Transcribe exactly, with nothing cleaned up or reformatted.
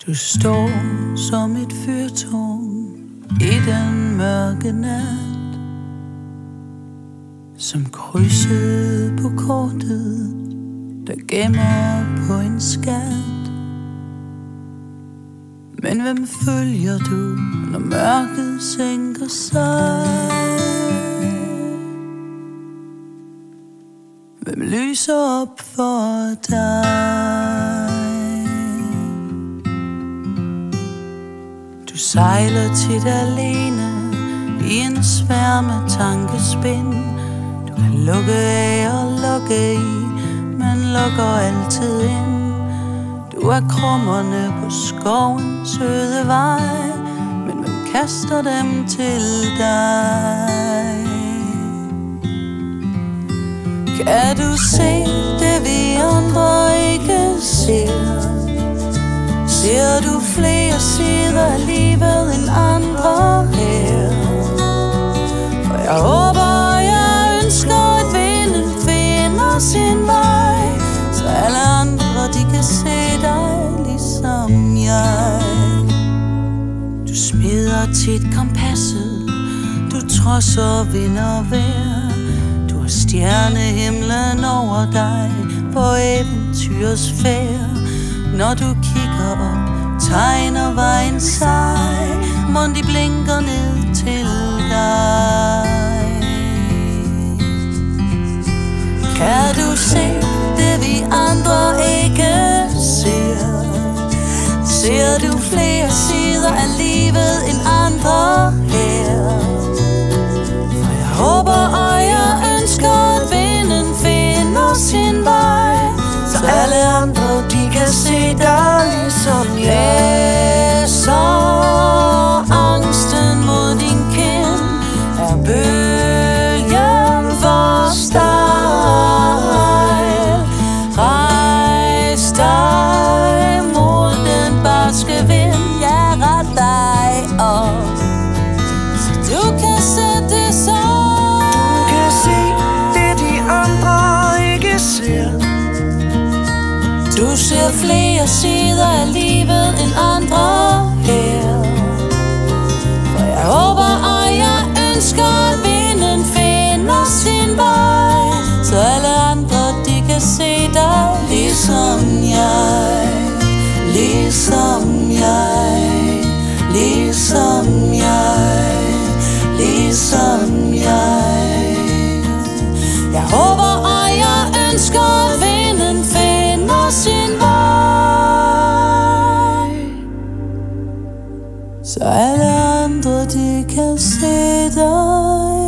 Du står som et fyrtårn i den mørke nat, som krydset på kortet, der gemmer på en skat. Men hvem følger du, når mørket sænker sig? Hvem lyser op for dig? Du sejler tit alene i en sværme tankespind. Du kan lukke af og lukke i, men lukker altid ind. Du er krummerne på skovens søde vej, men hvem kaster dem til dig? Kan du se det vi andre ikke ser? Ser du flere sider af livet end andre her? For jeg håber og jeg ønsker at vinden finder sin vej, så alle andre de kan se dig ligesom jeg. Du smider tit kompasset, du trodser vind og vejr. Du har stjernehimlen over dig på eventyrsfærd. Når du kigger op, tegner vejen sej, mon de blinker ned til dig. Kan du se det vi andre ikke ser? Ser du flere sider af livet end andre her? For jeg håber og jeg ønsker at vinden finder sin vej, så alle andre de kan se dig ligesom jeg. Så angsten mod din kind er bølgen for stejl. Rejs dig mod den barske vind, jeg ret dig op, så du kan sætte sig. Du kan se det de andre ikke ser. Du ser flere sider af livet end andre her. For jeg håber og jeg ønsker at vinden finder sin vej, så alle andre de kan se dig ligesom jeg. Ligesom jeg. Ligesom jeg. Ligesom jeg. Jeg håber og jeg ønsker at vinden finder sin vej, så alle andre de kan se dig.